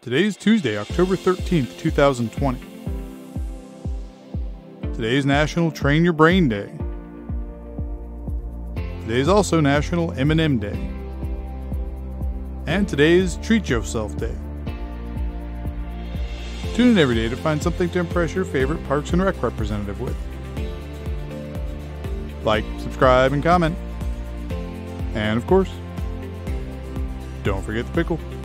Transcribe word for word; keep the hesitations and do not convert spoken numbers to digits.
Today's Tuesday, October thirteenth, two thousand twenty. Today is National Train Your Brain Day. Today is also National M and M Day. And today is Treat Yourself Day. Tune in every day to find something to impress your favorite Parks and Rec representative with. Like, subscribe, and comment. And of course, don't forget the pickle.